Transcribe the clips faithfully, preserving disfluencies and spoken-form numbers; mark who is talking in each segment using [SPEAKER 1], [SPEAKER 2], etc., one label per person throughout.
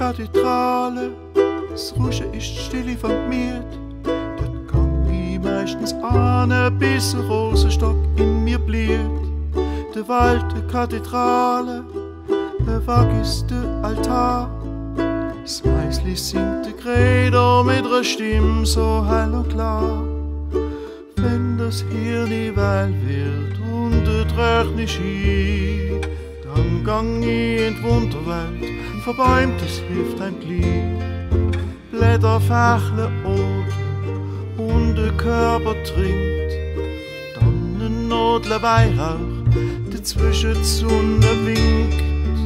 [SPEAKER 1] Kathedrale, das Rusche ist stille vermiert. Dort gang ich meistens an, bis ein Rosenstock in mir bliert. Der Wald, der Kathedrale, der vergisst der Altar. Das Meisli singt der Credo mit einer Stimme so hell und klar. Wenn das Hirn weil wird und der Träg nicht hin, dann gang ich in die Wunderwelt, verbäumtes hilft ein Glied. Blätter fächle Odem und der Körper trinkt, dann ein Nodler Weihrauch, der zwischen die Sonne winkt.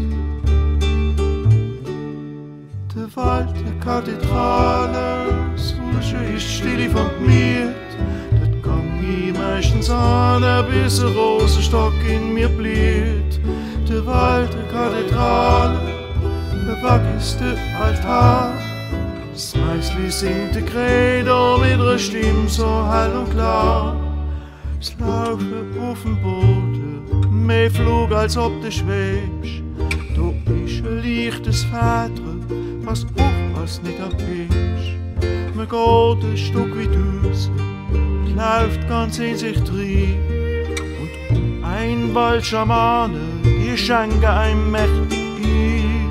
[SPEAKER 1] Der Wald, der Kathedrale, das Rusche ist still vermiert. Dort gang ich meistens an, bis ein Rosenstock in mir blüht. Der Wald, der Kathedrale, der vergisst der Altar. Das Meisli singt der Credo mit einer Stimme so hell und klar. Es laufe auf dem Boden, mehr flug als ob du schwebst. Du ist ein leichtes Fädre, pass auf, was nicht abgehst. Man geht ein Stück wie raus, läuft ganz in sich drin. Und um ein Wald Schamane, die schenken einem mächtig ein.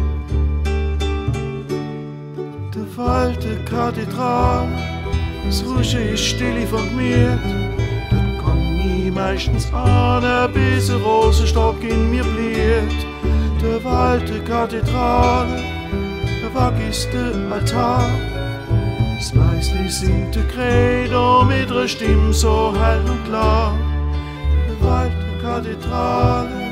[SPEAKER 1] Der Wald, der Kathedrale, das Rusche ist still vermiert. Dort kann ich meistens an, bis ein Rosenstock in mir blüht. Der Wald, der Kathedrale, der vergisst der Altar. Das Meisli singt der Credo mit einer Stimme so hell und klar. Der Wald, der Kathedrale,